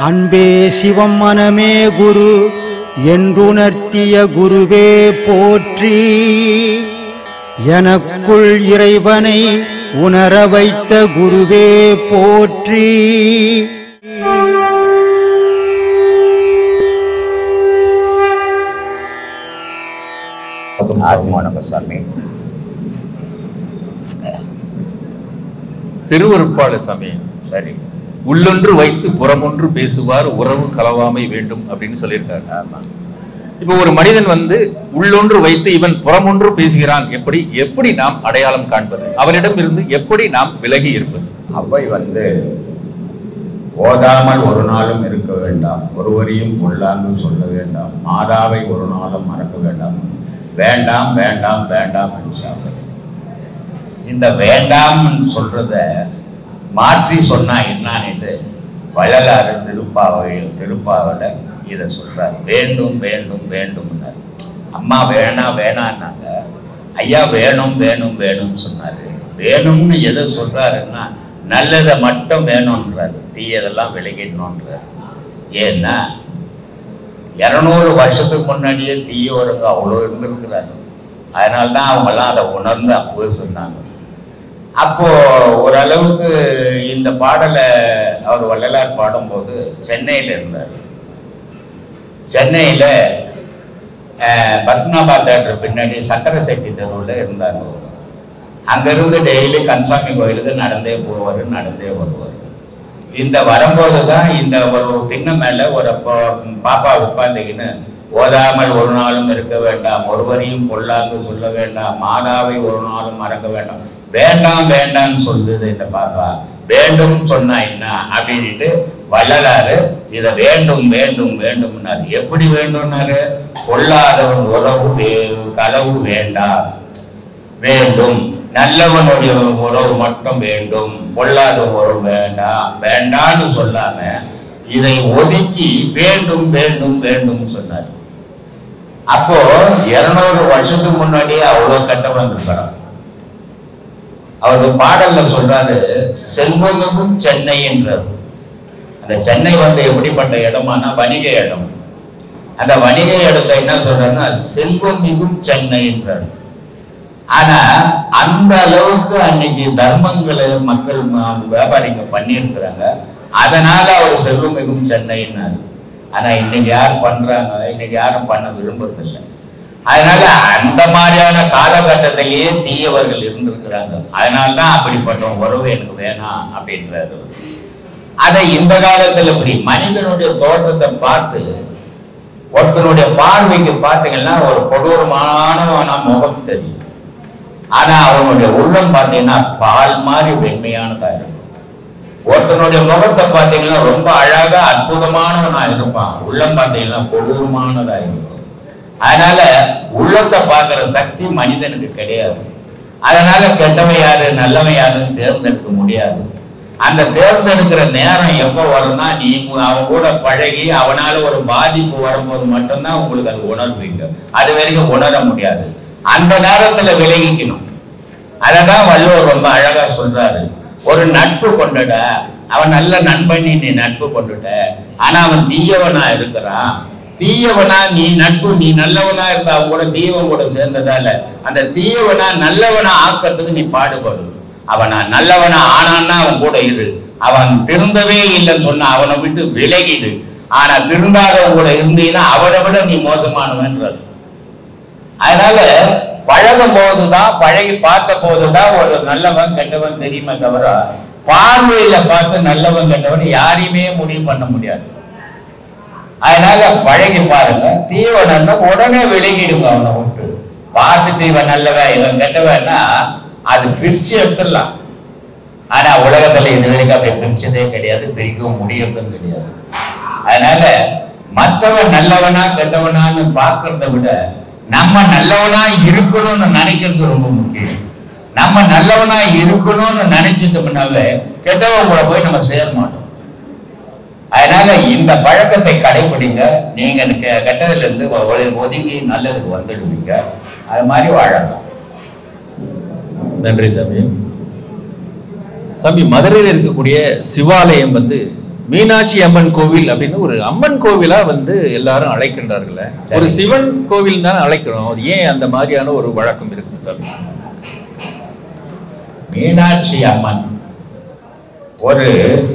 அன்பே சிவம் மனமே குரு என்றுணர்த்திய குருவே போற்றி. எனக்குள் இறைவனை உணர வைத்த குருவே போற்றி. சாமி திருவருட்பாளர் சாமி சரி உள்ளொன்று வைத்து புறமொன்று பேசுவார் உறவு கலவாமை வேண்டும் அப்படின்னு சொல்லியிருக்காரு. இப்போ ஒரு மனிதன் உள்ளொன்று வைத்து இவன் புறமொன்று பேசுகிறான், எப்படி நாம் அடையாளம் காண்பது? அவனிடம் இருந்து எப்படி நாம் விலகி இருப்பது? அவை ஓதாமல் ஒரு நாளும் இருக்க வேண்டாம், ஒருவரையும் பொல்லாங்கு சொல்ல வேண்டாம், மாதாவை ஒரு நாளும் மறக்க வேண்டாம், வேண்டாம் வேண்டாம் வேண்டாம் என்று இந்த வேண்டாம் சொல்றத மாற்றி சொன்னா என்னன்னு வள்ளலாறு திருப்பாவல இதை சொல்றாரு. வேண்டும் வேண்டும் வேண்டும். அம்மா வேணா வேணான்னாங்க, ஐயா வேணும் வேணும் வேணும்னு சொன்னாரு. வேணும்னு எதை சொல்றாருன்னா நல்லதை மட்டும் வேணும்ன்றாரு, தீயதெல்லாம் விலகிடணுன்றாரு. ஏன்னா 200 வருஷத்துக்கு முன்னாடியே தீயவருங்க அவ்வளோ இருந்திருக்கிறாங்க. அதனால்தான் அவங்கெல்லாம் அதை உணர்ந்து அப்போவே சொன்னாங்க. அப்போ ஓரளவுக்கு இந்த பாடலை அவர் வள்ளலார் பாடும்போது சென்னையில் இருந்தார். சென்னையில் பத்மநாபா தேட்டர் பின்னாடி சக்கரை செட்டி தெருவில் இருந்தாங்க. அங்கிருந்து டெய்லி கன்சாமி கோயிலுக்கு நடந்தே போவார், நடந்தே வருவார். இந்த வரும்போது தான் இந்த ஒரு திண்ணை மேலே ஒரு பாப்பா உட்காந்துக்கின்னு ஓதாமல் ஒரு நாளும் இருக்க வேண்டாம், ஒருவரையும் பொல்லாங்கு சொல்ல வேண்டாம், மாதாவை ஒரு நாளும் மறக்க வேண்டாம், வேண்டாம் வேண்டாம்னு சொல்லுது இந்த பாப்பா. வேண்டும் சொன்னா என்ன அப்படின்ட்டு வள்ளலாறு இதை வேண்டும் வேண்டும் வேண்டும்னாரு. எப்படி வேண்டும்னாரு? பொல்லாதவன் உறவு களவு வேண்டாம், வேண்டும், நல்லவனுடைய உறவு மட்டும் வேண்டும், பொல்லாத உறவு வேண்டாம், வேண்டான்னு சொல்லாம இதை ஒதுக்கி வேண்டும் வேண்டும் வேண்டும் சொன்னார். அப்போ 200 வருஷத்துக்கு முன்னாடியே அவ்வளோ கட்டம் வந்திருக்கிறார். அவருக்கு பாடல்ல சொல்றாரு, செல்வமிகும் சென்னை என்றார். அந்த சென்னை எப்படிப்பட்ட இடமானா வணிக இடம். அந்த வணிக இடத்தை என்ன சொல்றாருன்னா செல்வம் மிகும் சென்னை என்றார். ஆனா அந்த அளவுக்கு அன்னைக்கு தர்மங்களை மக்கள் வியாபாரிங்க பண்ணியிருக்கிறாங்க. அதனால அவர் செல்வம் மிகும் சென்னைன்னாரு. ஆனா இன்னைக்கு யார் பண்றாங்க? இன்னைக்கு யாரும் பண்ண விரும்புறதில்லை. அதனால அந்த மாதிரியான காலகட்டத்திலேயே தீயவர்கள் இருந்திருக்கிறாங்க. அதனால்தான் அப்படிப்பட்ட உறவு எனக்கு வேணாம் அப்படின்றது. அதை இந்த காலத்துல இப்படி மனிதனுடைய தோற்றத்தை பார்த்து ஒருத்தனுடைய பார்வைக்கு பார்த்தீங்கன்னா ஒரு கொடூரமான முகம் தெரியும். ஆனா அவனுடைய உள்ளம் பார்த்தீங்கன்னா பால் மாதிரி வெண்மையானதா இருக்கும். ஒருத்தனுடைய முகத்தை பார்த்தீங்கன்னா ரொம்ப அழகா அற்புதமானவனா இருப்பான், உள்ளம் பார்த்தீங்கன்னா கொடூரமானதா இருக்கும். அதனால உள்ளத்தை பார்க்கிற சக்தி மனிதனுக்கு கிடையாது. அதனால கெட்டவன் யாரு நல்லவன் யாருன்னு தேர்ந்தெடுக்க முடியாது. அந்த தேர்ந்தெடுக்கிற நேரம் எப்போ வரும்னா நீ அவன் கூட பழகி அவனால ஒரு பாதிப்பு வரும்போது மட்டும்தான் உங்களுக்கு அது உணர்வீங்க. அது வரைக்கும் உணர முடியாது. அந்த நேரத்துல விலகிக்கணும். அததான் வள்ளுவர் ரொம்ப அழகா சொல்றாரு, ஒரு நட்பு கொண்டுட, அவன் நல்ல நண்பன் நீ நட்பு கொண்டுட்ட, ஆனா அவன் தீயவனா இருக்கிறான். தீயவனா நீ நட்பு, நீ நல்லவனா இருந்தா அவன் கூட தீயவன் கூட சேர்ந்ததால அந்த தீயவனா நல்லவனா ஆக்கிறதுக்கு நீ பாடுபடு. அவனா நல்லவனா ஆனான்னா அவன் கூட இரு. அவன் திருந்தவே இல்லைன்னு சொன்னா அவனை விட்டு விலகிடு. ஆனா திருந்தாதவன் கூட இருந்தீங்கன்னா அவனை விட நீ மோசமானவன்றது. அதனால பழகும் போதுதான், பழகி பார்த்த போதுதான் ஒரு நல்லவன் கெட்டவன் தெரியுமே தவிர பார்வையில பார்த்து நல்லவன் கெட்டவன் யாரையுமே முடிவு பண்ண முடியாது. அதனால பழகி பாருங்க. தீவன உடனே விலகிடுங்க. அவனை விட்டு பார்த்துட்டு இவன் நல்லவன் இவன் கெட்டவன்னா அது பிரிச்சு எடுத்துடலாம். ஆனா உலகத்துல இது வரைக்கும் அப்படி பிரிச்சதே கிடையாது, பிரிக்கவும் முடியறதும் கிடையாது. அதனால மற்றவன் நல்லவனா கெட்டவனான்னு பார்க்கறத விட நம்ம நல்லவனா இருக்கணும்னு நினைக்கிறது ரொம்ப முக்கியம். நம்ம நல்லவனா இருக்கணும்னு நினைச்சிட்டோம்னாவே கெட்டவன் கூட போய் நம்ம சேர மாட்டோம். அதனால இந்த பழக்கத்தை கடைபிடிங்க. நீங்க கெட்டதுல இருந்து ஒதுங்கி நல்லதுக்கு வந்துடுவீங்க. அது மாதிரி வாழலாம். நன்றி சாமி. சாமி, மதுரையில் இருக்கக்கூடிய சிவாலயம் மீனாட்சி அம்மன் கோவில் அப்படின்னு ஒரு அம்மன் கோவிலா வந்து எல்லாரும் அழைக்கின்றார்கள். ஒரு சிவன் கோவில் தானே அழைக்கிறோம். அது ஏன் அந்த மாதிரியான ஒரு வழக்கம் இருக்கு சார்? மீனாட்சி அம்மன் ஒரு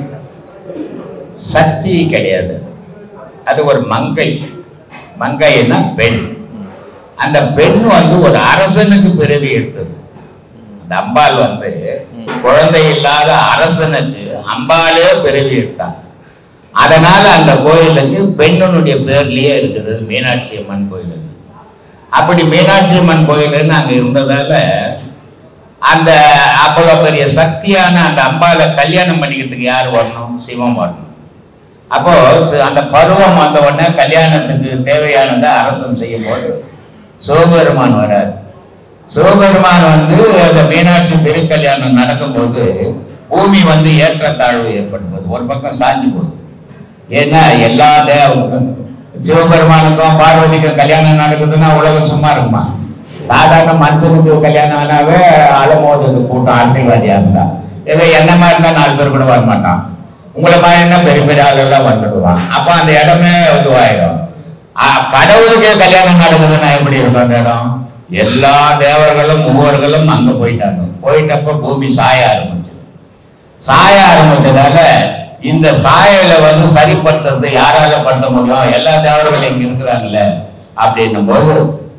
சக்தி கிடையாது, அது ஒரு மங்கை. மங்கைன்னா பெண். அந்த பெண் வந்து ஒரு அரசனுக்கு பிறவி எடுத்தது. அந்த அம்பாள் வந்து குழந்தை இல்லாத அரசனுக்கு அம்பாலே பிறவி எடுத்தாங்க. அதனால அந்த கோயிலுக்கு பெண்ணுடைய பேர்லயே இருக்குது மீனாட்சி அம்மன் கோயில். அப்படி மீனாட்சி அம்மன் கோயில்னு அங்க இருந்ததால அந்த அவ்வளவு பெரிய சக்தியான அந்த அம்பாளை கல்யாணம் பண்ணிக்கிறதுக்கு யார் வரணும்? சிவம் வரணும். அப்போ அந்த பருவம் வந்த உடனே கல்யாணத்துக்கு தேவையானதை அரசன் செய்யும் போது சிவபெருமான் வராது. சிவபெருமான் வந்து அந்த மீனாட்சி திருக்கல்யாணம் நடக்கும்போது பூமி வந்து ஏற்றத்தாழ்வு ஏற்படும்போது ஒரு பக்கம் சாஞ்சு போகுது. ஏன்னா எல்லா சிவபெருமானுக்கும் பார்வதிக்கும் கல்யாணம் நடக்குதுன்னா உலகம் சும்மா இருக்குமா? சாதாரண மனுஷனுக்கு கல்யாணம் ஆனாவே அலமோது கூட்டம் அரசியல்வாதியா இருந்தா ஏதோ என்ன மாதிரி இருந்தா 4 பேர் கூட வரமாட்டான். உங்களை மாதிரி என்ன பெரிய பெரிய ஆளுலாம் வந்துடுவான். அப்ப அந்த இடமே இதுவாயிடும். கடவுளுக்கே கல்யாணம் நடக்குதுன்னா எப்படி இருக்கும் அந்த இடம்? எல்லா தேவர்களும் மூவர்களும் அங்க போயிட்டாங்க. போயிட்டப்ப பூமி சாய ஆரம்பிச்சதால இந்த சாயலை வந்து சரிப்படுத்துறது யாரால பண்ண முடியும்? எல்லா தேவர்களும் இங்க இருக்கிறாங்கல்ல. அப்படின்னும் போது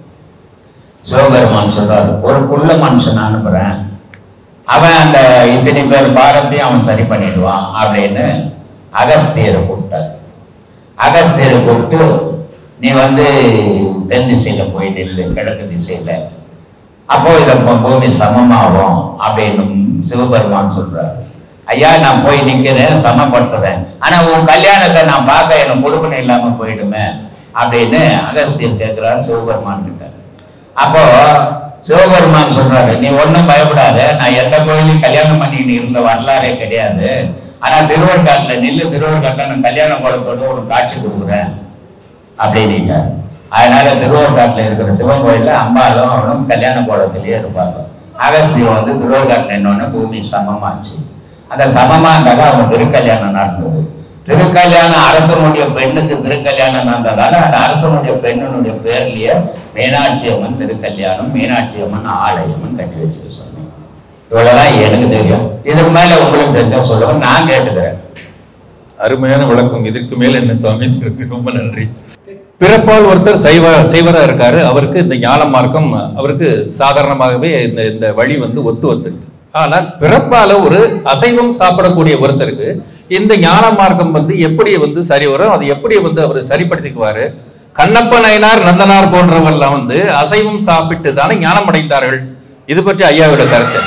சிவபெருமான் சொல்றாரு, ஒரு குள்ள மனுஷன் அனுப்புறேன், அவன் அந்த இத்தனை பேர் பாரத்தையும் அவன் சரி பண்ணிடுவான் அப்படின்னு அகஸ்தியரை கூப்பிட்டார். அகஸ்தியரை கூப்பிட்டு நீ வந்து தென் திசையில போய் நில்லு, கிழக்கு திசையில, அப்போ இத பூமி சமமாகும் அப்படின்னு சிவபெருமான் சொல்றாரு. ஐயா நான் போய் நிக்கிறேன், சமப்படுத்துறேன், ஆனா உன் கல்யாணத்தை நான் பார்க்க எனக்கு கொடுக்கணும் இல்லாம போயிடுமே அப்படின்னு அகஸ்தியர் கேட்கிறாரு சிவபெருமான் கிட்ட. அப்போ சிவபெருமான் சொல்றாரு, நீ ஒன்னும் பயப்படாத, நான் எந்த கோயிலையும் கல்யாணம் பண்ணிட்டு இருந்த வரலாறே கிடையாது, ஆனா திருவர்காட்டுல நில்லு, திருவர்காட்டுல நான் கல்யாண கோலத்தோட ஒரு காட்சி கொடுக்குறேன் அப்படின்ட்டார். அதனால திருவர்காட்டுல இருக்கிற சிவன் கோயில்ல அம்பாலும் அவனும் கல்யாண கோலத்திலேயே இருப்பாங்க. அகஸ்தியர் வந்து திருவர்காட்டுல என்னொன்னு பூமி சமமாச்சு. அந்த சமமா இருந்தாலும் அவங்க திருக்கல்யாணம் நடந்தது. திருக்கல்யாணம் அரசனுடைய பெண்ணுக்கு திருக்கல்யாணம் நடந்ததால அந்த அரசனுடைய பெண்ணுடைய பேர்லயே மீனாட்சி அம்மன் திருக்கல்யாணம், மீனாட்சி அம்மன் ஆலயம்னு கட்டி வச்சுக்க சொன்னேன். இவ்வளவுதான் எனக்கு தெரியும். இதுக்கு மேல உங்களுக்கு தெரிஞ்சா சொல்லுவோம், நான் கேட்டுக்கிறேன். அருமையான விளக்கம். இதுக்கு மேல என்ன சுவாமி? ரொம்ப நன்றி. பிறப்பால் ஒருத்தர் செய்வரா இருக்காரு. அவருக்கு இந்த ஞான மார்க்கம் அவருக்கு சாதாரணமாகவே இந்த வழி வந்து ஒத்து. ஆனால் பிறப்பால ஒரு அசைவம் சாப்பிடக்கூடிய ஒருத்தருக்கு இந்த ஞான மார்க்கம் வந்து எப்படி வந்து சரி வரும்? அது எப்படி வந்து அவர் சரிப்படுத்திக்குவாரு? கண்ணப்ப நயனார், நந்தனார் போன்றவர்கள் வந்து அசைவம் சாப்பிட்டு தானே ஞானம் அடைந்தார்கள். இது பற்றி ஐயாவோட கருத்து.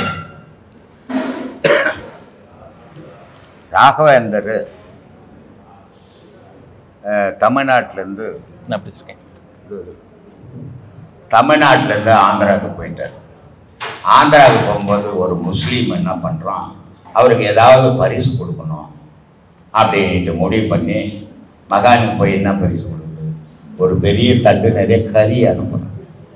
ராகவேந்தர் தமிழ்நாட்டிலேருந்து ஆந்திராவுக்கு போயிட்டார். ஆந்திராவுக்கு போகும்போது ஒரு முஸ்லீம் என்ன பண்ணுறான், அவருக்கு ஏதாவது பரிசு கொடுக்கணும் அப்படின்ட்டு முடிவு பண்ணி மகானுக்கு போய் என்ன பரிசு கொடுக்குது, ஒரு பெரிய தட்டு நிறைய கறி அனுப்பணும்.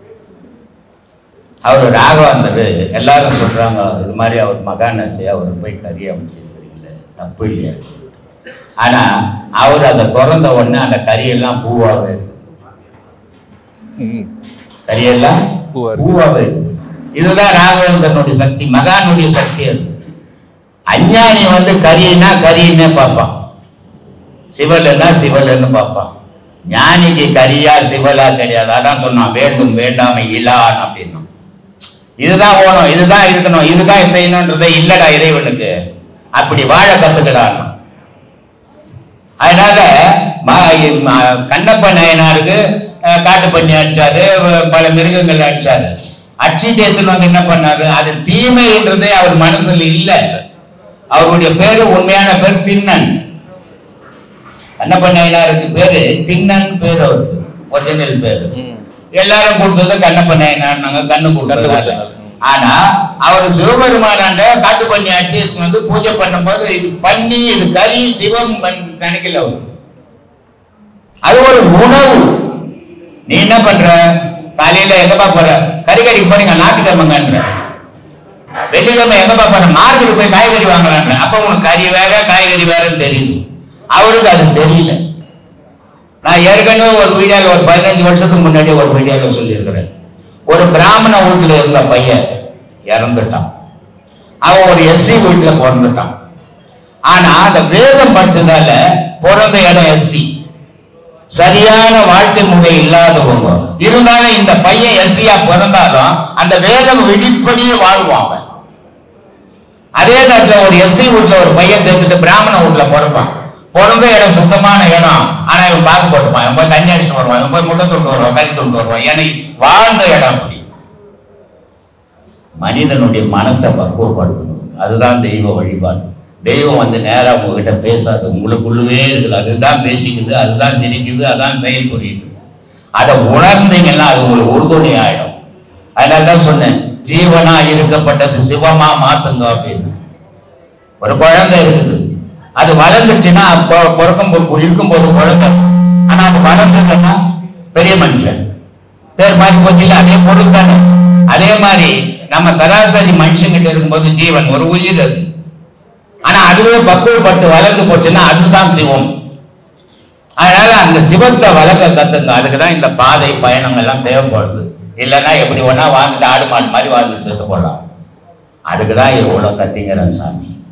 அவர் ராகவேந்தர் எல்லாரும் சொல்கிறாங்க, இது மாதிரி அவர் மகானாச்சு, அவர் போய் கறி அமைச்சிருக்கிறீங்களே, தப்பு இல்லையா? ஆனால் அவர் அதை திறந்த உடனே அந்த கறியெல்லாம் பூவாகவே இருக்குது. கரியெல்லாம் பூவாகவே இருக்குது. இதுதான் ராகவேந்தனுடைய சக்தி, மகானுடைய சக்தி. அது அஞ்ஞானி வந்து கரின்னா கரின்னே பார்ப்பான், சிவல்னா சிவல்னு பார்ப்பான். ஞானிக்கு கரியா சிவலா கிடையாது. அதான் சொன்னான், வேண்டும் வேண்டாமை இலான் அப்படின்னா. இதுதான் ஓணும், இதுதான் இருக்கணும், இதுதான் செய்யணும்ன்றதே இல்லடா இறைவனுக்கு. அப்படி வாழ கத்துக்கடான். அதனால கண்ணப்ப நயனாருக்கு காட்டு பண்ணி அடிச்சாரு, பல மிருகங்கள் அடிச்சாரு. அச்சிட்டு எடுத்துன்னு வந்து என்ன பண்ணாரு, அது தீமைன்றதே அவர் மனசுல இல்ல. அவருடைய பேரு உண்மையான பேர் திண்ணன். கண்ணப்ப நயனாருக்கு பேரு திண்ணன் பேரு, அவருக்கு ஒரிஜினல் பேரு. எல்லாரும் கொடுத்தது கண்ணப்ப நயனார், நாங்க கண்ணு கொடுத்தது. ஆனா அவர் சிவபெருமானாண்ட காட்டு பண்ணி அடிச்சு வந்து பூஜை பண்ணும்போது இது பண்ணி இது கறி சிவம் நினைக்கல. அது ஒரு உணவு. நீ என்ன பண்ற, காலையில எங்கப்பா போற, கறிக்கடைக்கு போறீங்க, ஞாயிற்றுக்கிழமைங்கன்ற. வெள்ளிக்கிழமை எங்கப்பா போற, மார்க்கெட்டுக்கு போய் காய்கறி வாங்கலான்ற. அப்ப உனக்கு கறி வேற காய்கறி வேறன்னு தெரியுது. அவருக்கு அது தெரியல. நான் ஏற்கனவே ஒரு வீடியோவில் ஒரு 15 வருஷத்துக்கு முன்னாடி ஒரு வீடியோவில் சொல்லியிருக்கிறேன். ஒரு பிராமண வீட்டுல இருந்த பையன் இறந்துட்டான். அவன் ஒரு எஸ்சி வீட்டுல பிறந்துட்டான். ஆனா அந்த வேதம் படிச்சதால பிறந்த இடம் எஸ்சி, சரியான வாழ்க்கை முறை இல்லாதவங்க இருந்தாலும் இந்த பையன் எஸ்சியா பிறந்தாலும் அந்த வேதம் வெடிப்படியே வாழ்வாங்க. அதே நேரத்தில் ஒரு எஸ்சி வீட்டுல ஒரு பையன் சேர்த்துட்டு பிராமண வீட்டுல பிறப்பான். பிறந்த இடம் சுத்தமான இடம், ஆனா இவன் பார்க்க போட்டுப்பான், இவன் போய் தண்ணி அடிச்சுட்டு வருவான், இவன் போய் முட்டை தொண்டு வருவான், கறி தொண்டு வருவான். ஏன்னா வாழ்ந்த இடம் அப்படி. மனிதனுடைய மனத்தை பக்குவப்படுத்தணும். அதுதான் தெய்வ வழிபாடு. தெய்வம் வந்து நேரா உங்ககிட்ட பேசாது, உங்களுக்குள்ளவே இருக்குது. அதுதான் பேசிக்குது, அதுதான் சிரிக்குது, அதான் செயல் புரியுது. அதை உணர்ந்தீங்கன்னா அது உங்களுக்கு உறுதுணை ஆயிடும். அதனால்தான் சொன்னேன், ஜீவனா இருக்கப்பட்டது சிவமா மாத்துங்க அப்படின்னு. ஒரு குழந்தை இருக்குது, அது வளர்ந்துச்சுன்னா இருக்கும்போது குழந்தை, ஆனா அது வளர்ந்ததுன்னா பெரிய மனுஷன் பேர் மாறி போச்சு இல்லை, அதே பொருள் தானே. அதே மாதிரி நம்ம சராசரி மனுஷங்கிட்ட இருக்கும்போது ஜீவன் ஒரு உயிர் அது. ஆனா அதுவே பக்குவப்பட்டு வளர்ந்து போச்சுன்னா அதுதான் சிவம். அதனால அந்த சிவத்தை வளர்க்க கத்துங்க. அதுக்குதான் இந்த பாதை பயணம் எல்லாம் தேவைப்படுது. இல்லைன்னா எப்படி ஒன்னா வாழ்ந்துட்டு ஆடு மாடு மாதிரி வாழ்ந்துட்டு செத்து போடலாம். அதுக்குதான் இவ்வளவு கத்திங்கிறேன் சாமி.